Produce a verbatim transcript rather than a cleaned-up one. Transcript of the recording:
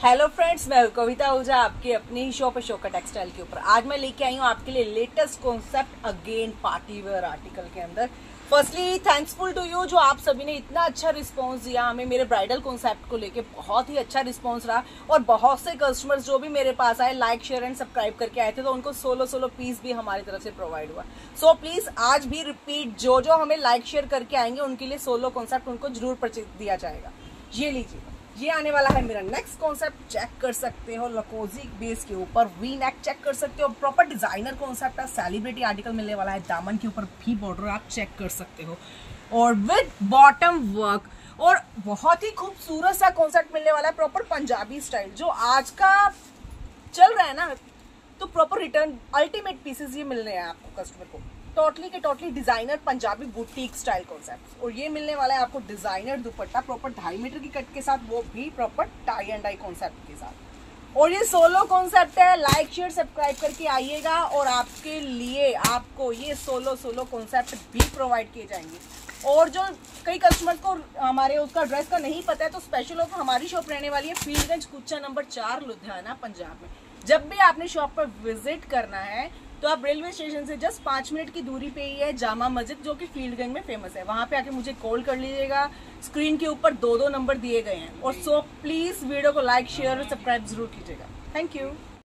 Hello friends, मैं कविता आहूजा आपके अपनी ही शॉप है शोका टेक्सटाइल के ऊपर। आज मैं लेके आई हूँ आपके लिए latest concept again party wear article के अंदर। फर्स्टली थैंक्सफुल टू यू जो आप सभी ने इतना अच्छा रिस्पांस दिया हमें। मेरे ब्राइडल कॉन्सेप्ट को लेके बहुत ही अच्छा रिस्पांस रहा और बहुत से कस्टमर्स जो भी मेरे पास आए लाइक शेयर एंड सब्सक्राइब करके आए थे तो उनको सोलो सोलो पीस भी हमारी तरफ से प्रोवाइड हुआ। सो so, प्लीज आज भी रिपीट, जो जो हमें लाइक शेयर करके आएंगे उनके लिए सोलो कॉन्सेप्ट उनको जरूर परचेज दिया जाएगा। ये लीजिए, ये आने वाला है मेरा नेक्स्ट कॉन्सेप्ट। चेक कर सकते हो लकोजी बेस के ऊपर वी नेक चेक कर सकते हो। प्रॉपर डिजाइनर कॉन्सेप्ट है, सेलिब्रिटी आर्टिकल मिलने वाला है। दामन के ऊपर भी बॉर्डर आप चेक कर सकते हो और विद बॉटम वर्क और बहुत ही खूबसूरत सा कॉन्सेप्ट मिलने वाला है। प्रॉपर पंजाबी स्टाइल जो आज का चल रहा है ना, तो प्रॉपर रिटर्न अल्टीमेट पीसेस ये मिलने हैं आपको कस्टमर को। टोटली के totally designer Punjabi boutique style concept. और ये मिलने वाला है आपको डिजाइनर दुपट्टा प्रॉपर ढाई मीटर की कट के साथ, वो भी proper tie and dye concept के साथ। और ये सोलो कॉन्सेप्ट है। लाइक शेयर सब्सक्राइब करके आइएगा और आपके लिए आपको ये सोलो सोलो कॉन्सेप्ट भी प्रोवाइड किए जाएंगे। और जो कई कस्टमर को हमारे उसका ड्रेस का नहीं पता है तो स्पेशल ऑफर हमारी शॉप रहने वाली है फील्डगंज कुच्चा नंबर चार लुधियाना पंजाब में। जब भी आपने शॉप पर विजिट करना है तो आप रेलवे स्टेशन से जस्ट पाँच मिनट की दूरी पे ही है जामा मस्जिद जो कि फील्डगंज में फेमस है। वहां पे आके मुझे कॉल कर लीजिएगा। स्क्रीन के ऊपर दो दो नंबर दिए गए हैं। और सो प्लीज वीडियो को लाइक शेयर और सब्सक्राइब जरूर कीजिएगा। Thank you.